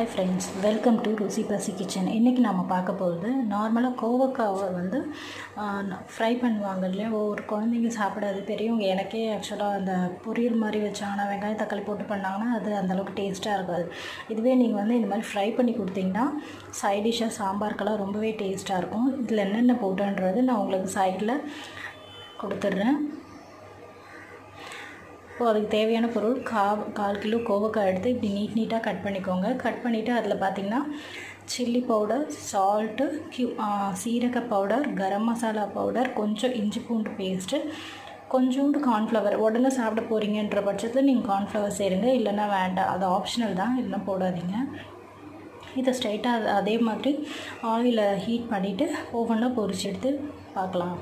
Hi friends, welcome to Rusi Pasi Kitchen. இன்னைக்கு நாம பார்க்க போறது நார்மலா கோவக்காவை வந்து ஃப்ரை பண்ணுவாங்க இல்லையா. ஒரு குழந்தைங்க சாப்பிடாது, பெரியவங்க எனக்கே ஆக்சுவலா அந்த பொரியல் மாதிரி வச்சாங்கன்னா வெங்காயம் தக்காளி போட்டு பண்ணாங்கன்னா அது அந்த அளவுக்கு டேஸ்ட்டாக இருக்காது. இதுவே நீங்கள் வந்து இந்த மாதிரி ஃப்ரை பண்ணி கொடுத்தீங்கன்னா சைட் டிஷ்ஷாக சாம்பாருக்கெல்லாம் ரொம்பவே டேஸ்ட்டாக இருக்கும். இதில் என்னென்ன போட்டுன்றது நான் உங்களுக்கு சைடில் கொடுத்துட்றேன். இப்போ அதுக்கு தேவையான பொருள் 1/4 கிலோ கோவக்காய் எடுத்து இப்படி நீட்டாக கட் பண்ணிக்கோங்க. கட் பண்ணிவிட்டு அதில் பார்த்திங்கன்னா சில்லி பவுடர், சால்ட்டு, சீரக பவுடர், கரம் மசாலா பவுடர், கொஞ்சம் இஞ்சி பூண்டு பேஸ்ட்டு, கொஞ்சோண்டு கார்ன்ஃப்ளவர். உடனே சாப்பிட போகிறீங்கன்ற பட்சத்தில் நீங்கள் கார்ன்ஃப்ளவர் சேருங்க, இல்லைன்னா வேண்டாம், அது ஆப்ஷனல் தான், இல்லைன்னா போடாதீங்க. இதை ஸ்ட்ரைட்டாக அதே மாதிரி ஆயிலை ஹீட் பண்ணிவிட்டு ஓவனில் பொரிச்சு எடுத்து பார்க்கலாம்.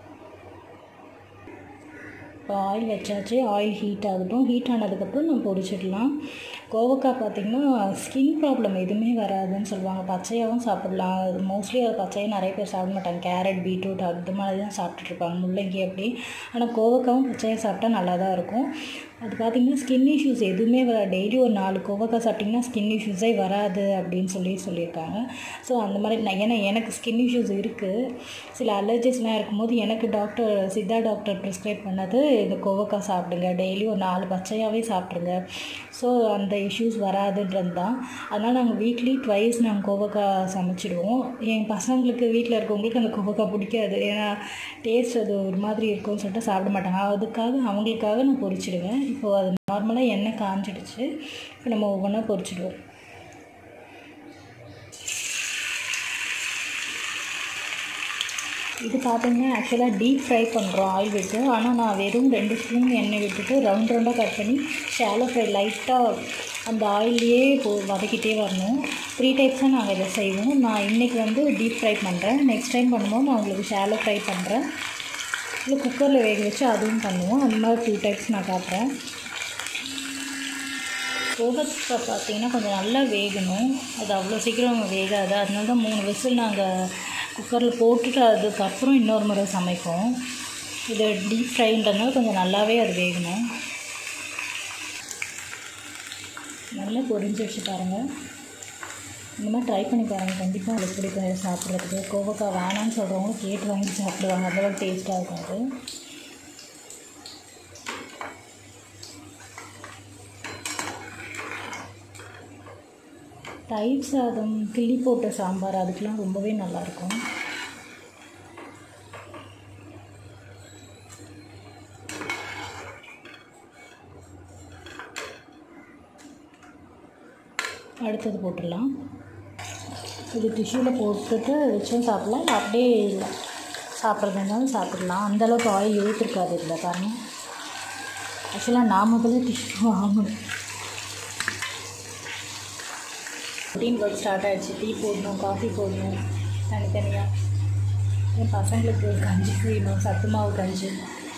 இப்போ ஆயில் வச்சாச்சு, ஆயில் ஹீட் ஆகட்டும். ஹீட் ஆனதுக்கப்புறம் நம்ம பொரிச்சிடலாம். கோவக்காய் பார்த்திங்கன்னா ஸ்கின் ப்ராப்ளம் எதுவுமே வராதுன்னு சொல்லுவாங்க. பச்சையாகவும் சாப்பிட்லாம். மோஸ்ட்லி அது பச்சையாக நிறைய பேர் சாப்பிட மாட்டாங்க. கேரட், பீட்ரூட் அது மாதிரி தான் சாப்பிட்டுட்ருப்பாங்க, முள்ளங்கி அப்படி. ஆனால் கோவக்காவும் பச்சையாக சாப்பிட்டா நல்லா தான் இருக்கும். அது பார்த்திங்கன்னா ஸ்கின் இஷ்யூஸ் எதுவுமே வராது. டெய்லி ஒரு 4 கோவக்காய் சாப்பிட்டிங்கன்னா ஸ்கின் இஷ்யூஸே வராது அப்படின்னு சொல்லியிருக்காங்க. ஸோ அந்த மாதிரி ஏன்னா எனக்கு ஸ்கின் இஷ்யூஸ் இருக்குது, சில அலர்ஜிஸ்லாம் இருக்கும்போது எனக்கு சித்தா டாக்டர் ப்ரிஸ்கிரைப் பண்ணது இந்த கோவக்காய் சாப்பிடுங்க, டெய்லி ஒரு 4 பச்சையாகவே சாப்பிட்ருங்க. ஸோ அந்த இஷ்யூஸ் வராதுன்றது தான். அதனால் நாங்கள் வீக்லி ட்வைஸ் நாங்கள் கோவக்காய் சமைச்சிடுவோம். என் பசங்களுக்கு வீட்டில் இருக்கவங்களுக்கு அந்த கோவக்காய் பிடிக்காது, ஏன்னா டேஸ்ட் அது ஒரு மாதிரி இருக்கும்னு சொல்லிட்டு சாப்பிட மாட்டாங்க. அவங்களுக்காக நான் பொரிச்சிடுவேன். இப்போது அது நார்மலாக எண்ணெய் காஞ்சிடுச்சு. இப்போ நம்ம ஒவ்வொன்றா பொரிச்சிடுவோம். இது பார்த்திங்கன்னா ஆக்சுவலாக டீப் ஃப்ரை பண்ணுறோம் ஆயில் விட்டு. ஆனால் நான் வெறும் 2 ஸ்பூன் எண்ணெய் விட்டுட்டு ரவுண்டாக கட் பண்ணி ஷாலோ ஃப்ரை லைட்டாக அந்த ஆயிலையே வதக்கிட்டே வரணும். 3 டைப்ஸாக நாங்கள் இதை செய்வோம். நான் இன்றைக்கி வந்து டீப் ஃப்ரை பண்ணுறேன். நெக்ஸ்ட் டைம் பண்ணும்போது நான் உங்களுக்கு ஷாலோ ஃப்ரை பண்ணுறேன், இல்லை குக்கரில் வேக வச்சு அதுவும் பண்ணுவோம். அந்த மாதிரி 2 டைப்ஸ் நான் காட்டுறேன். கோவக்காய் பார்த்திங்கன்னா கொஞ்சம் நல்லா வேகணும், அது அவ்வளோ சீக்கிரம் வேகாது. அதனால தான் 3 விசில் நாங்கள் குக்கரில் போட்டுட்டு அதுக்கப்புறம் இன்னொரு முறை சமைப்போம். இது டீப் ஃப்ரைன்றதுனால கொஞ்சம் நல்லாவே அது வேகணும். நல்லா பொரிஞ்சு வச்சு பாருங்கள். இந்த மாதிரி ட்ரை பண்ணி பாருங்கள், கண்டிப்பாக உங்களுக்கு பிடிக்கும் சாப்பிட்றதுக்கு. கோவக்காய் வேணான்னு சொல்கிறவங்க கேட்டு வாங்கி சாப்பிடுவாங்க, அந்தளவுக்கு டேஸ்ட்டாக இருக்கும் அது. தயிர் சாதம், கிள்ளி போட்ட சாம்பார் அதுக்கெலாம் ரொம்பவே நல்லாயிருக்கும். அடுத்தது போட்டுடலாம். இது டிஷ்யூவில் போட்டுட்டு வச்சும் சாப்பிட்லாம், இல்லை அப்படியே சாப்பிட்றது இருந்தாலும் சாப்பிட்லாம். அந்தளவுக்கு ஆயில் இழுத்துருக்காது இதில் பாருங்கள். ஆக்சுவலாக நான் முதல்ல டிஷ்யூ வாங்கணும். ரொட்டீன் ஒர்க் ஸ்டார்ட் ஆகிடுச்சு. டீ போடணும், காஃபி போடணும் தனித்தனியாக. என் பசங்களுக்கு கஞ்சி செய்யணும், சத்து மாவு கஞ்சி.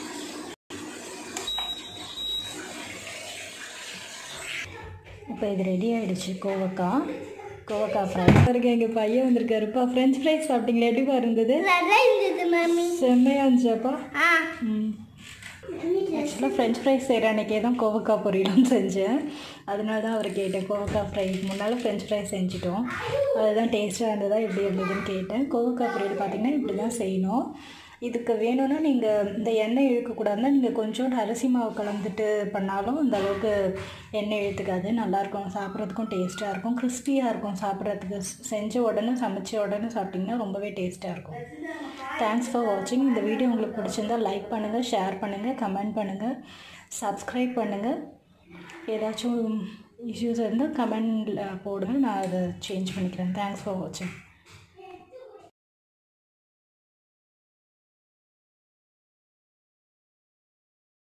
இப்போ இது ரெடி ஆகிடுச்சு. கோவக்காய் ஃப்ரை பாருங்க. எங்கள் பையன் வந்திருக்காருப்பா. ஃப்ரெஞ்ச் ஃப்ரைஸ் சாப்பிட்டீங்களா? எப்படிப்பா இருந்தது? செம்மையாக இருந்துச்சாப்பா? ஆக்சுவலாக ஃப்ரெஞ்ச் ஃப்ரைஸ் செய்கிற அன்றைக்கே தான் கோவக்காய் பொரியலும் செஞ்சேன். அதனால தான் அவர் கேட்டேன். கோவக்காய் ஃப்ரை முன்னால் ஃப்ரெஞ்ச் ஃப்ரைஸ் செஞ்சிட்டோம், அதுதான் டேஸ்ட்டாக இருந்ததா எப்படி இருந்ததுன்னு கேட்டேன். கோவக்காய் பொரியல் பார்த்திங்கன்னா இப்படி தான் செய்யணும். இதுக்கு வேணும்னா நீங்கள் இந்த எண்ணெய் இழுக்கக்கூடாதுன்னா நீங்கள் கொஞ்சோண்டு அரிசி மாவு கலந்துட்டு பண்ணாலும் அந்த அளவுக்கு எண்ணெய் இழுத்துக்காது. நல்லாயிருக்கும், சாப்பிட்றதுக்கும் டேஸ்ட்டாக இருக்கும், கிறிஸ்பியாக இருக்கும் சாப்பிட்றதுக்கு. செஞ்ச உடனே சமைச்ச உடனே சாப்பிட்டிங்கன்னா ரொம்பவே டேஸ்ட்டாக இருக்கும். தேங்க்ஸ் ஃபார் வாட்சிங். இந்த வீடியோ உங்களுக்கு பிடிச்சிருந்தால் லைக் பண்ணுங்கள், ஷேர் பண்ணுங்கள், கமெண்ட் பண்ணுங்கள், சப்ஸ்கிரைப் பண்ணுங்கள். ஏதாச்சும் இஷ்யூஸ் இருந்தால் கமெண்டில் போடுங்க, நான் அதை சேஞ்ச் பண்ணிக்கிறேன். தேங்க்ஸ் ஃபார் வாட்சிங்.